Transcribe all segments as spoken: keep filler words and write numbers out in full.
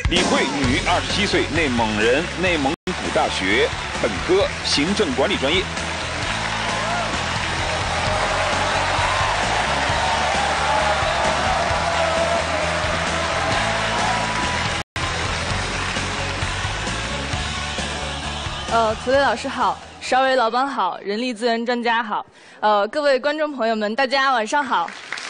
李慧，女，二十七岁，内蒙人，内蒙古大学本科，行政管理专业。 呃，涂磊老师好，邵伟老板好，人力资源专家好，呃，各位观众朋友们，大家晚上好。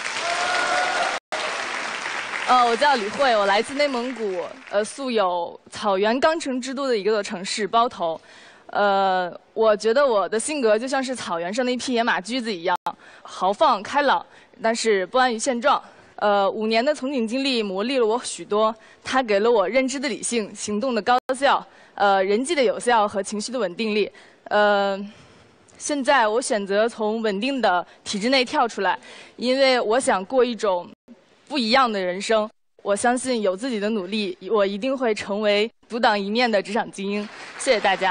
呃，我叫李慧，我来自内蒙古，呃，素有“草原钢城之都”的一个城市包头。呃，我觉得我的性格就像是草原上的一匹野马驹子一样，豪放开朗，但是不安于现状。呃，五年的从警经历磨砺了我许多，它给了我认知的理性、行动的高效。 呃，人际的有效和情绪的稳定力。呃，现在我选择从稳定的体制内跳出来，因为我想过一种不一样的人生。我相信有自己的努力，我一定会成为独当一面的职场精英。谢谢大家。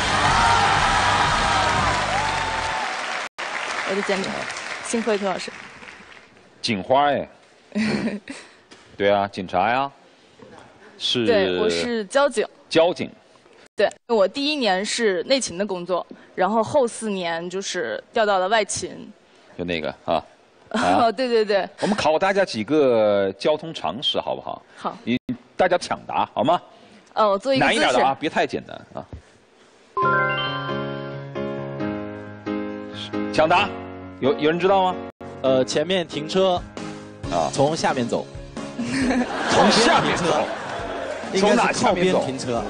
我的简历，幸会涂老师。 警花哎。对啊，警察呀。是。 对，我是交警。 交警。 对，我第一年是内勤的工作，然后后四年就是调到了外勤。 就那个啊。 哦，啊、对对对。 我们考大家几个交通常识，好不好？ 好。 你大家抢答好吗？ 哦，我做一个难一点的啊，别太简单啊。抢答，有有人知道吗？ 呃，前面停车，啊，从下面走。 从下面走。 从哪靠边停车？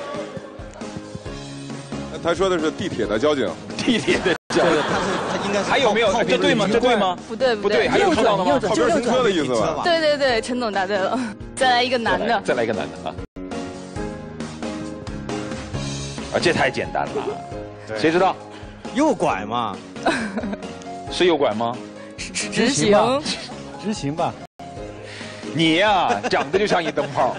他说的是地铁的交警， 地铁的交警， 他是他应该是还有没有？这对吗？这对吗？ 不对， 不对，还有知道的吗？ 靠边停车的意思吧？ 对对对，陈总答对了。再来一个男的， 再来一个男的啊！啊，这太简单了，谁知道？ 右拐嘛？ 是右拐吗？ 直行， 直行吧。 你呀，长得就像一灯泡。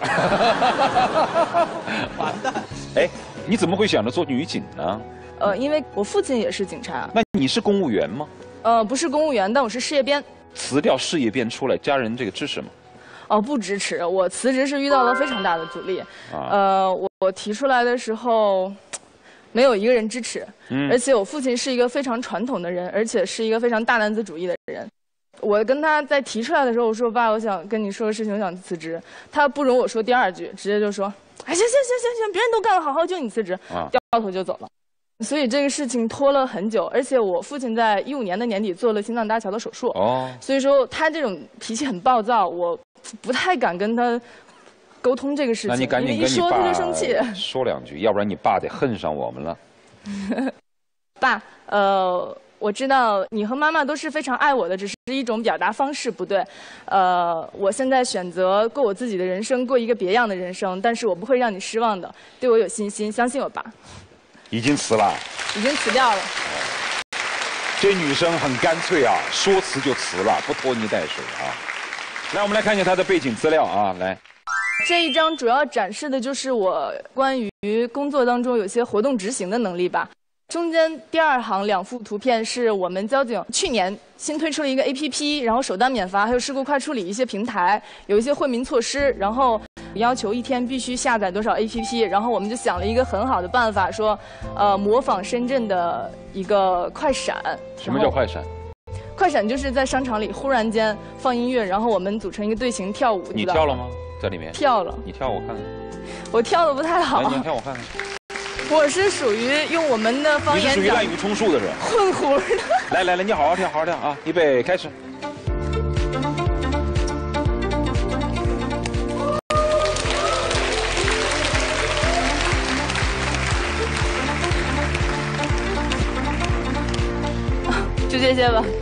完蛋！ 哎，你怎么会想着做女警呢？ 呃，因为我父亲也是警察。 那你是公务员吗？ 呃，不是公务员，但我是事业编。 辞掉事业编出来，家人这个支持吗？ 哦，不支持。我辞职是遇到了非常大的阻力。啊、呃，我我提出来的时候，没有一个人支持。嗯。而且我父亲是一个非常传统的人，而且是一个非常大男子主义的人。 我跟他在提出来的时候，我说爸，我想跟你说个事情，我想辞职。他不容我说第二句，直接就说：“哎，行行行行行，别人都干得好好，就你辞职。”啊，掉头就走了。所以这个事情拖了很久，而且我父亲在一五年的年底做了心脏搭桥的手术。哦，所以说他这种脾气很暴躁，我不太敢跟他沟通这个事情。 那你赶紧跟你爸他就生气， 说两句，要不然你爸得恨上我们了。 爸，呃。 我知道你和妈妈都是非常爱我的，只是一种表达方式不对。呃，我现在选择过我自己的人生，过一个别样的人生，但是我不会让你失望的，对我有信心，相信我吧。 已经辞了。 已经辞掉了。 这女生很干脆啊，说辞就辞了，不拖泥带水啊。来，我们来看一下她的背景资料啊，来。 这一张主要展示的就是我关于工作当中有些活动执行的能力吧。 中间第二行两幅图片是我们交警去年新推出了一个 A P P， 然后首单免罚，还有事故快处理一些平台，有一些惠民措施，然后要求一天必须下载多少 A P P， 然后我们就想了一个很好的办法，说，呃，模仿深圳的一个快闪。 什么叫快闪？ 快闪就是在商场里忽然间放音乐，然后我们组成一个队形跳舞。 你跳了吗？在里面？ 跳了。 你跳我看看。 我跳的不太好。 来，你跳我看看。 我是属于用我们的方言讲， 你是属于滥竽充数的是吧？ 混糊的。 来来来，你好好跳，好好跳啊！预备，开始。 就这些吧。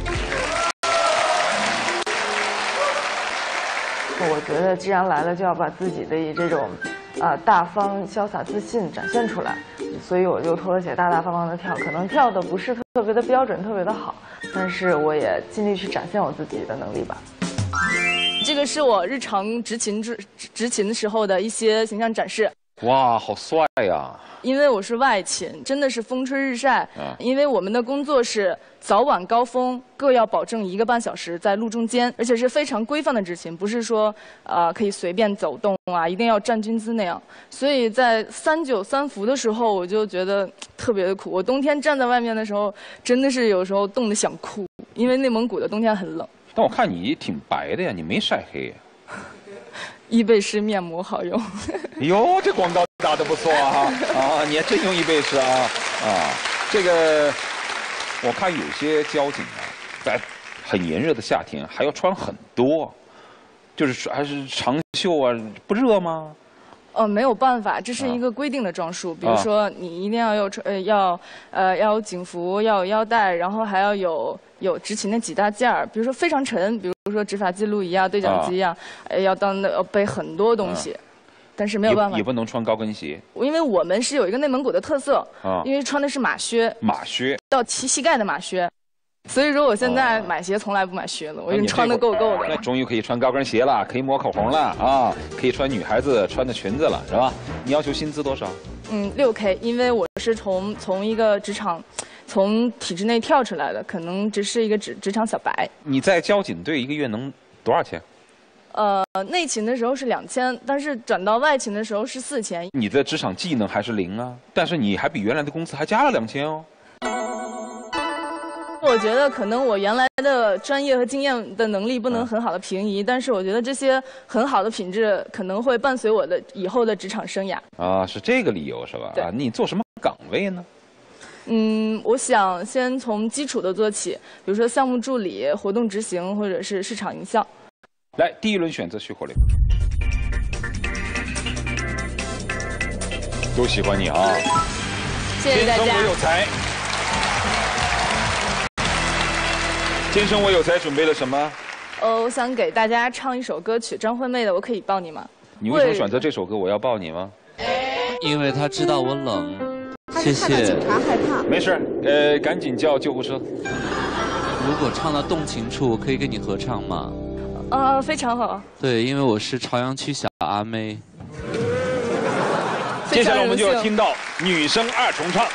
我觉得既然来了，就要把自己的以这种。 啊、呃，大方、潇洒、自信展现出来，所以我就脱了鞋，大大方方的跳。可能跳的不是特别的标准，特别的好，但是我也尽力去展现我自己的能力吧。 这个是我日常执勤执执勤的时候的一些形象展示。 哇，好帅呀！ 因为我是外勤，真的是风吹日晒。啊、因为我们的工作是早晚高峰各要保证一个半小时在路中间，而且是非常规范的执勤，不是说呃可以随便走动啊，一定要站军姿那样。所以在三九三伏的时候，我就觉得特别的苦。我冬天站在外面的时候，真的是有时候冻得想哭，因为内蒙古的冬天很冷。 但我看你挺白的呀，你没晒黑呀。 伊贝诗面膜好用。 哟，这广告打得不错啊！啊，你还真用伊贝诗啊！啊，这个我看有些交警啊，在很炎热的夏天还要穿很多，就是还是长袖啊，不热吗？ 哦，没有办法，这是一个规定的装束。比如说，你一定要有呃要呃要有警服，要有腰带，然后还要有有执勤的几大件儿，比如说非常沉，比如说执法记录仪啊、对讲机啊，呃要当要背很多东西。但是没有办法， 也不能穿高跟鞋， 因为我们是有一个内蒙古的特色，啊，因为穿的是马靴， 马靴到齐膝盖的马靴，所以说我现在买鞋从来不买靴了，我已经穿的够够的。 那终于可以穿高跟鞋了，可以抹口红了啊，可以穿女孩子穿的裙子了，是吧？你要求薪资多少？嗯， 六 K， 因为我是从从一个职场，从体制内跳出来的，可能只是一个职职场小白。 你在交警队一个月能多少钱？ 呃，内勤的时候是两千，但是转到外勤的时候是四千。 你的职场技能还是零啊，但是你还比原来的工资还加了两千哦。 我觉得可能我原来的专业和经验的能力不能很好的平移，但是我觉得这些很好的品质可能会伴随我的以后的职场生涯。啊， 是这个理由是吧？啊，你做什么岗位呢？ 嗯，我想先从基础的做起，比如说项目助理、活动执行或者是市场营销。 来，第一轮选择徐火烈，都喜欢你啊！ 谢谢大家。 天生我有才，天生我有才准备了什么？ 呃，我想给大家唱一首歌曲，张惠妹的《我可以抱你吗》。 你为什么选择这首歌？我要抱你吗？ 因为他知道我冷。谢谢。 警察害怕。 没事，呃，赶紧叫救护车。 如果唱到动情处，可以跟你合唱吗？ 啊，非常好。 对，因为我是朝阳区小阿妹。 接下来我们就要听到女生二重唱。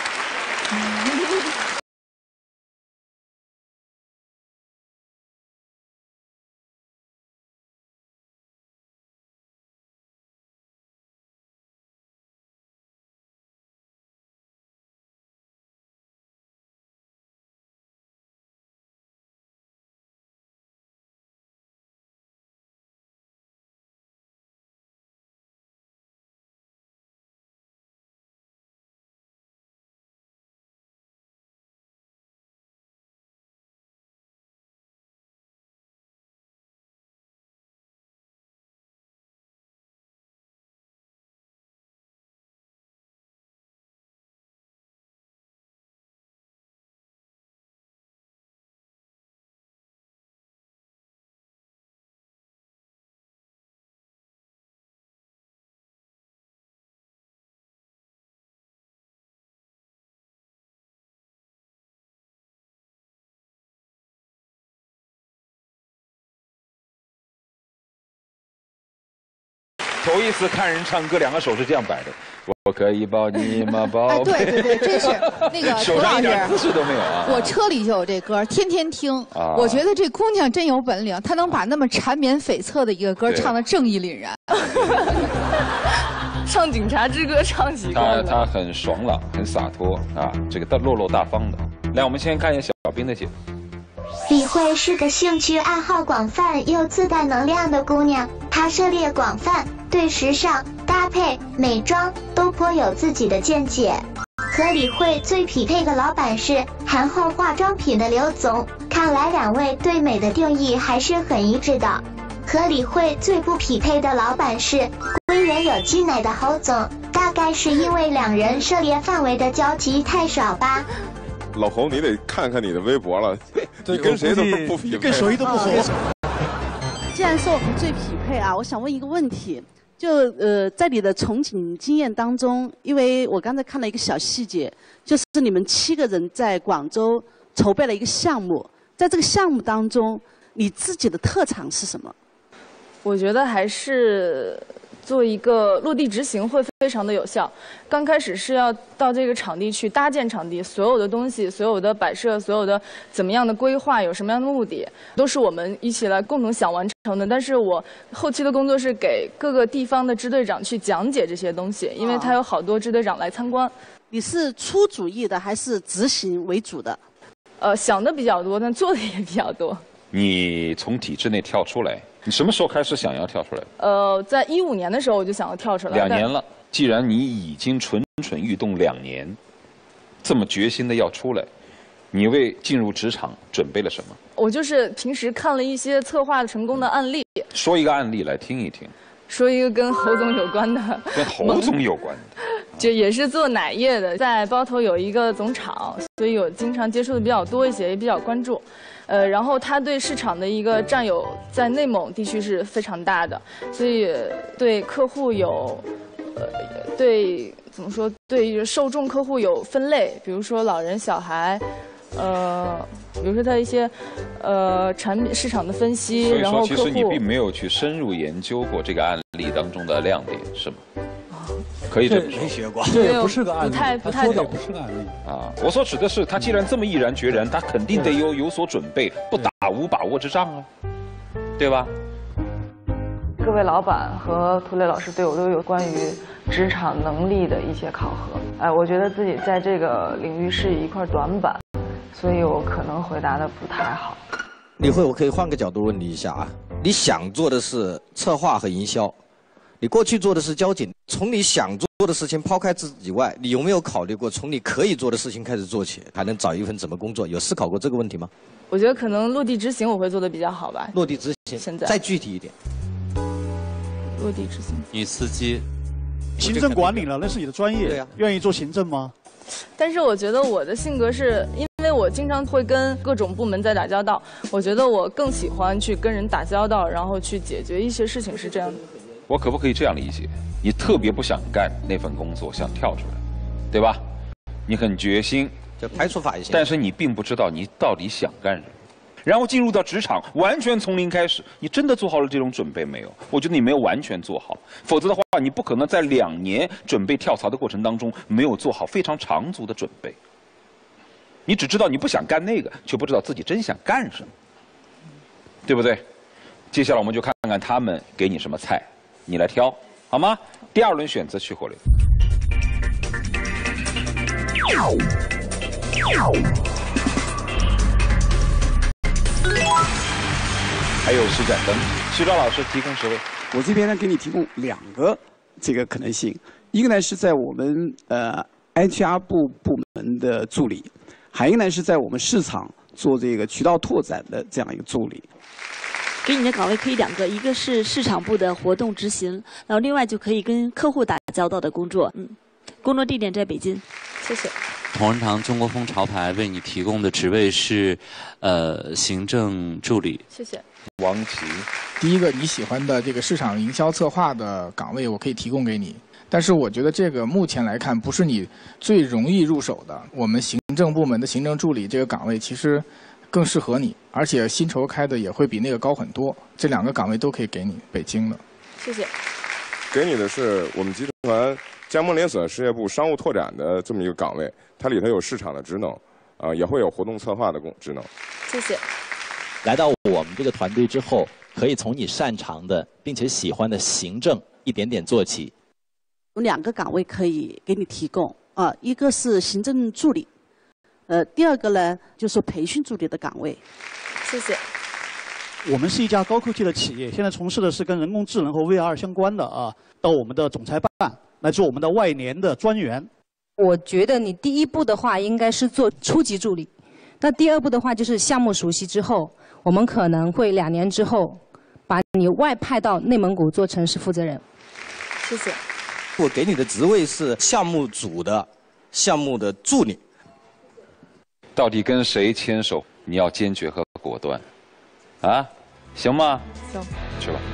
头一次看人唱歌，两个手是这样摆的。我可以抱你吗，宝贝？ 哎，对对对，这是那个手上一点姿势都没有啊。 我车里就有这歌，天天听。啊、我觉得这姑娘真有本领，她能把那么缠绵悱恻的一个歌唱得正义凛然。 唱警察之歌唱习惯了。 她她很爽朗，很洒脱啊，这个大落落大方的。来，我们先看一下小兵的解。 李慧是个兴趣爱好广泛又自带能量的姑娘，她涉猎广泛，对时尚、搭配、美妆都颇有自己的见解。和李慧最匹配的老板是韩后化妆品的刘总，看来两位对美的定义还是很一致的。和李慧最不匹配的老板是归园有机奶的侯总，大概是因为两人涉猎范围的交集太少吧。 老侯，你得看看你的微博了，你跟谁都不匹配， 跟谁都不合。 既然说我们最匹配啊，我想问一个问题，就呃，在你的从警经验当中，因为我刚才看了一个小细节，就是你们七个人在广州筹备了一个项目，在这个项目当中，你自己的特长是什么？ 我觉得还是做一个落地执行会非常的有效。刚开始是要到这个场地去搭建场地，所有的东西、所有的摆设、所有的怎么样的规划、有什么样的目的，都是我们一起来共同想完成的。但是我后期的工作是给各个地方的支队长去讲解这些东西，因为他有好多支队长来参观。 你是出主意的还是执行为主的？ 呃，想的比较多，但做的也比较多。 你从体制内跳出来，你什么时候开始想要跳出来？ 呃，在一五年的时候我就想要跳出来。 两年了，既然你已经蠢蠢欲动两年，这么决心的要出来，你为进入职场准备了什么？ 我就是平时看了一些策划成功的案例。说一个案例来听一听。 说一个跟侯总有关的。 跟侯总有关的。 就也是做奶业的，在包头有一个总厂，所以我经常接触的比较多一些，也比较关注。呃，然后他对市场的一个占有在内蒙地区是非常大的，所以对客户有，呃，对怎么说？对受众客户有分类，比如说老人、小孩，呃，比如说他一些呃产品市场的分析，然后客户。 所以说，其实你并没有去深入研究过这个案例当中的亮点，是吗？可以这么说， 没学过， 这也不是个案例，不太不太懂， 不是个案例啊。我所指的是，他既然这么毅然决然，他肯定得有有所准备，不打无把握之仗啊，对吧？ 各位老板和涂磊老师对我都有关于职场能力的一些考核。哎，我觉得自己在这个领域是一块短板，所以我可能回答的不太好。 李慧，我可以换个角度问你一下啊，你想做的是策划和营销。你过去做的是交警，从你想做的事情抛开自己外，你有没有考虑过从你可以做的事情开始做起，还能找一份什么工作？有思考过这个问题吗？ 我觉得可能落地执行我会做的比较好吧。 落地执行， 现在再具体一点。 落地执行。 女司机， 行政管理了，那是你的专业，对呀、啊，愿意做行政吗？ 但是我觉得我的性格是因为我经常会跟各种部门在打交道，我觉得我更喜欢去跟人打交道，然后去解决一些事情，是这样的。 我可不可以这样理解？你特别不想干那份工作，想跳出来，对吧？你很决心， 就排除法一些。 但是你并不知道你到底想干什么，然后进入到职场，完全从零开始，你真的做好了这种准备没有？我觉得你没有完全做好，否则的话，你不可能在两年准备跳槽的过程当中没有做好非常长足的准备。你只知道你不想干那个，却不知道自己真想干什么，对不对？接下来我们就看看他们给你什么菜。你来挑，好吗？第二轮选择去火流。还有施展灯，徐钊老师提供十位。 我这边呢，给你提供两个这个可能性，一个呢是在我们呃 H R 部部门的助理，还有一个呢是在我们市场做这个渠道拓展的这样一个助理。 给你的岗位可以两个，一个是市场部的活动执行，然后另外就可以跟客户打交道的工作。嗯，工作地点在北京。 谢谢。 同仁堂中国风潮牌为你提供的职位是，呃，行政助理。 谢谢。 王琦， 第一个你喜欢的这个市场营销策划的岗位，我可以提供给你。但是我觉得这个目前来看不是你最容易入手的。我们行政部门的行政助理这个岗位其实更适合你，而且薪酬开的也会比那个高很多。这两个岗位都可以给你，北京的。 谢谢。 给你的是我们集团加盟连锁事业部商务拓展的这么一个岗位，它里头有市场的职能，啊、呃，也会有活动策划的工职能。 谢谢。 来到我们这个团队之后，可以从你擅长的并且喜欢的行政一点点做起。 有两个岗位可以给你提供啊，一个是行政助理，呃，第二个呢就是培训助理的岗位。 谢谢。 我们是一家高科技的企业，现在从事的是跟人工智能和 V R 相关的啊，到我们的总裁办来做我们的外联的专员。 我觉得你第一步的话应该是做初级助理，那第二步的话就是项目熟悉之后，我们可能会两年之后把你外派到内蒙古做城市负责人。 谢谢。 我给你的职位是项目组的项目的助理。 到底跟谁牵手？你要坚决和果断，啊，行吗？ 行。 去吧。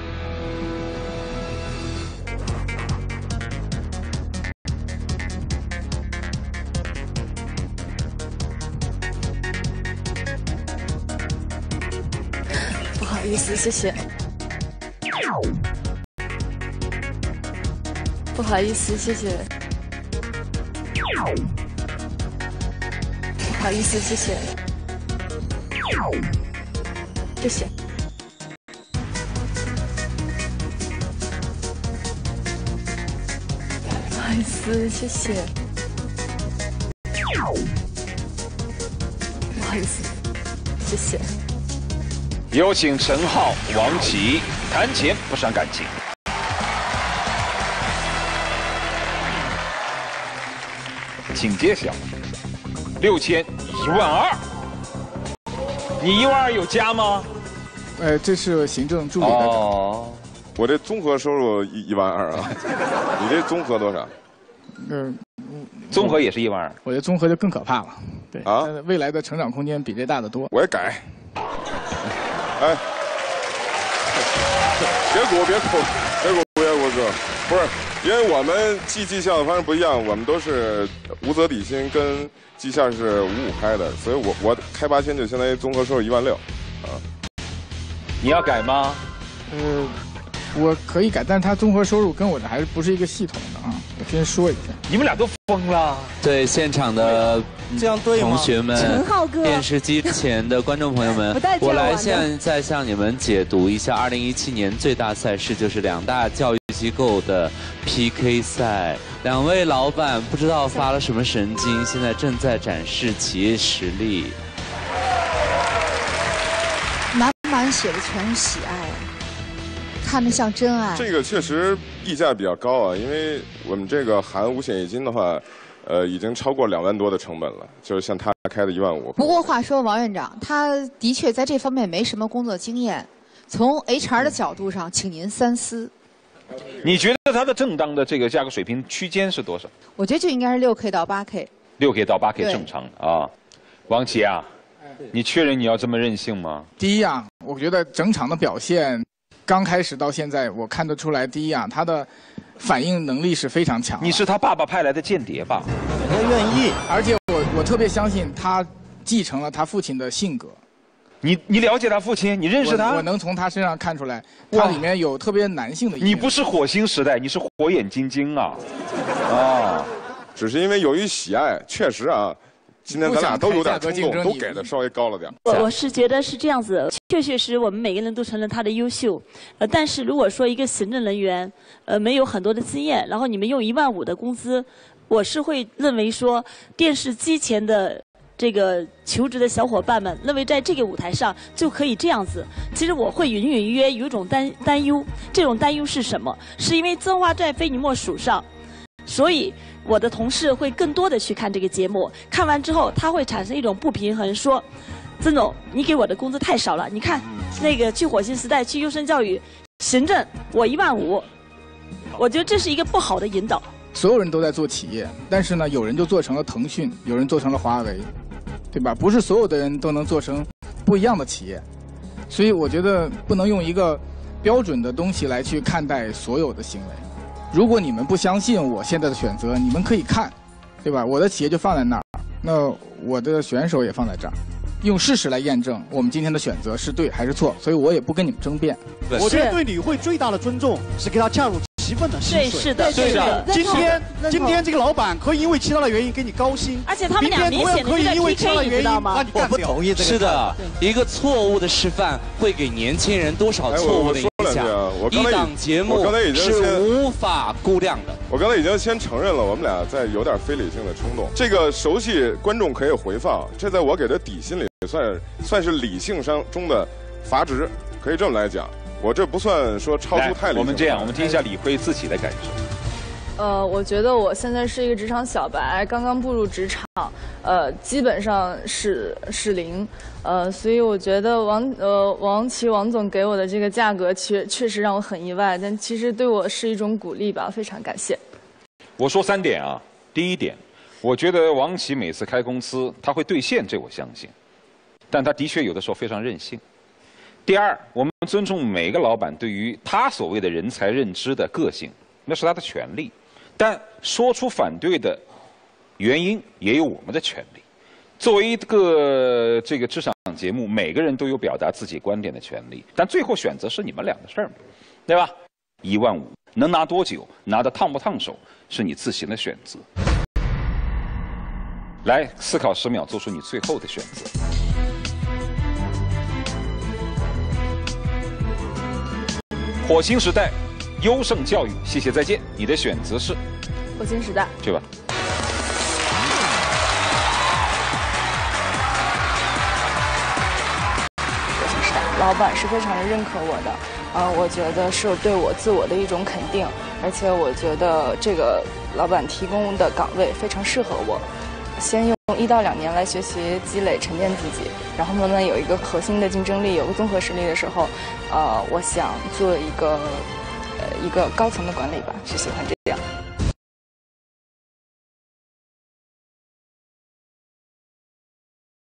不好意思，谢谢。 不好意思，谢谢。不好意思，谢谢。谢谢。不好意思，谢谢。不好意思，谢谢。 有请陈浩、王琦谈钱不伤感情。请揭晓。六千一万二，你一万二有加吗？ 呃，这是行政助理的。 哦，我这综合收入一一万二啊，你这综合多少？ 嗯， 综合也是一万二。 我觉得综合就更可怕了。对啊， 未来的成长空间比这大得多。 我也改。哎，别鼓，别鼓，别鼓，别鼓，哥，不是，因为我们计绩效的方式不一样，我们都是无责底薪跟绩效是五五开的，所以我我开八千就相当于综合收入一万六，啊。 你要改吗？ 呃，我可以改，但是它综合收入跟我这还是不是一个系统的啊？我先说一下。 你们俩都疯了。 对现场的这样对吗？ 同学们， 陈浩哥， 电视机前的观众朋友们，我来现在向你们解读一下二零一七年最大赛事，就是两大教育机构的 P K 赛。两位老板不知道发了什么神经，现在正在展示企业实力。 满满写的全是喜爱，看得像真爱。 这个确实溢价比较高啊，因为我们这个含五险一金的话，呃，已经超过两万多的成本了，就是像他开的一万五。 不过话说，王院长他的确在这方面没什么工作经验，从 H R 的角度上，请您三思。 你觉得它的正当的这个价格水平区间是多少？ 我觉得就应该是六 K 到八 K。 六 K 到八 K 正常啊。王琦啊，你确认你要这么任性吗？ 第一啊，我觉得整场的表现，刚开始到现在，我看得出来，第一啊，他的反应能力是非常强。 你是他爸爸派来的间谍吧？ 他愿意，而且我我特别相信他继承了他父亲的性格。 你你了解他父亲？你认识他？ 我, 我能从他身上看出来，他里面有特别男性的一面。 你不是火星时代，你是火眼金睛啊！啊， 只是因为由于喜爱，确实啊，今天咱俩都有点冲动，都给的稍微高了点。 我我是觉得是这样子，确确实我们每个人都承认他的优秀，呃，但是如果说一个行政人员，呃，没有很多的经验，然后你们用一万五的工资，我是会认为说电视机前的。这个求职的小伙伴们认为，在这个舞台上就可以这样子。其实我会隐隐约约有一种担担忧，这种担忧是什么？是因为《真话在非你莫属》上，所以我的同事会更多的去看这个节目。看完之后，他会产生一种不平衡，说：“曾总，你给我的工资太少了。你看，那个去火星时代，去优生教育，行政我一万五，我觉得这是一个不好的引导。” 所有人都在做企业，但是呢，有人就做成了腾讯，有人做成了华为。对吧？不是所有的人都能做成不一样的企业，所以我觉得不能用一个标准的东西来去看待所有的行为。如果你们不相信我现在的选择，你们可以看，对吧？我的企业就放在那儿，那我的选手也放在这儿，用事实来验证我们今天的选择是对还是错。所以我也不跟你们争辩。 我觉得对李慧最大的尊重是给他加入七份的薪水。 对，是的， 对的。 今天今天这个老板可以因为其他的原因给你高薪， 而且他们俩明显的就在 P K， 你知道吗？ 我不同意这个。是的，一个错误的示范会给年轻人多少错误的影响？一档节目是无法估量的。 我刚才已经先承认了，我们俩在有点非理性的冲动。这个熟悉观众可以回放，这在我给的底薪里算算是理性上中的阀值，可以这么来讲。我这不算说超出太理性。 我们这样，我们听一下李慧自己的感受。 呃，我觉得我现在是一个职场小白，刚刚步入职场，呃，基本上是是零，呃，所以我觉得王呃王琦王总给我的这个价格确确实让我很意外，但其实对我是一种鼓励吧，非常感谢。 我说三点啊，第一点，我觉得王琦每次开公司他会兑现，这我相信，但他的确有的时候非常任性。第二，我们尊重每个老板对于他所谓的人才认知的个性，那是他的权利。但说出反对的原因，也有我们的权利。作为一个这个职场节目，每个人都有表达自己观点的权利，但最后选择是你们俩的事儿嘛，对吧？一万五， 能拿多久，拿得烫不烫手，是你自行的选择。来，思考十秒，做出你最后的选择。火星时代，优胜教育，谢谢再见。你的选择是？ 火星时代。 去吧。 火星时代，老板是非常的认可我的，呃，我觉得是对我自我的一种肯定，而且我觉得这个老板提供的岗位非常适合我。先用一到两年来学习、积累、沉淀自己，然后慢慢有一个核心的竞争力，有个综合实力的时候，呃，我想做一个呃一个高层的管理吧，是喜欢这。